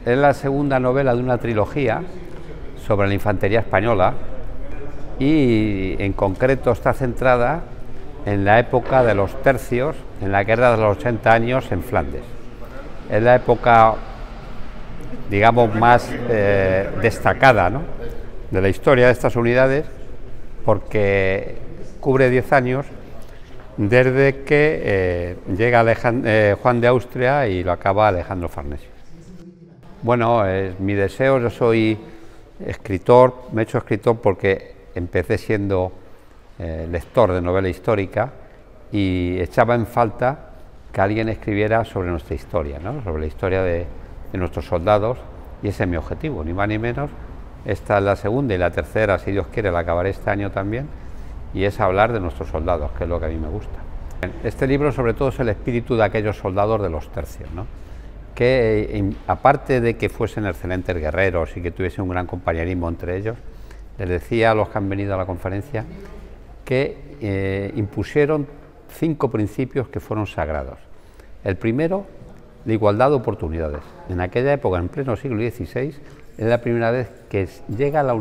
Es la segunda novela de una trilogía sobre la infantería española y en concreto está centrada en la época de los tercios, en la guerra de los 80 años en Flandes. Es la época, digamos, más destacada, ¿no?, de la historia de estas unidades, porque cubre 10 años desde que llega Juan de Austria y lo acaba Alejandro Farnesio. Bueno, es mi deseo. Yo soy escritor, me he hecho escritor porque empecé siendo lector de novela histórica y echaba en falta que alguien escribiera sobre nuestra historia, ¿no?, sobre la historia de nuestros soldados, y ese es mi objetivo, ni más ni menos. Esta es la segunda y la tercera, si Dios quiere, la acabaré este año también, y es hablar de nuestros soldados, que es lo que a mí me gusta. Este libro sobre todo es el espíritu de aquellos soldados de los tercios, ¿no?, que aparte de que fuesen excelentes guerreros y que tuviesen un gran compañerismo entre ellos, les decía a los que han venido a la conferencia que impusieron 5 principios que fueron sagrados. El primero, la igualdad de oportunidades. En aquella época, en pleno siglo XVI, es la primera vez que llega la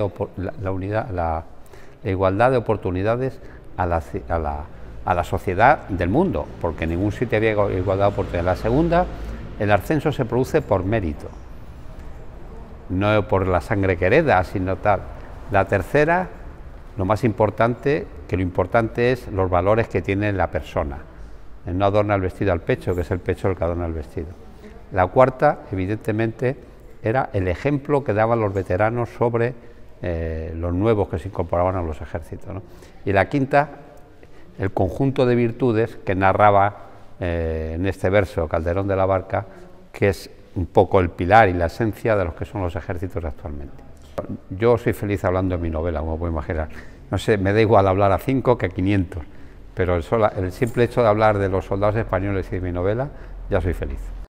igualdad de oportunidades a la sociedad del mundo, porque en ningún sitio había igualdad de oportunidades. La segunda, el ascenso se produce por mérito, no por la sangre que hereda, sino tal. La tercera, lo más importante, que lo importante es los valores que tiene la persona. No adorna el vestido al pecho, que es el pecho el que adorna el vestido. La cuarta, evidentemente, era el ejemplo que daban los veteranos sobre los nuevos que se incorporaban a los ejércitos, ¿no? Y la quinta, el conjunto de virtudes que narraba en este verso Calderón de la Barca, que es un poco el pilar y la esencia de los que son los ejércitos actualmente. Yo soy feliz hablando de mi novela, como puedo imaginar. No sé, me da igual hablar a 5 que a 500, pero el simple hecho de hablar de los soldados españoles y de mi novela, ya soy feliz.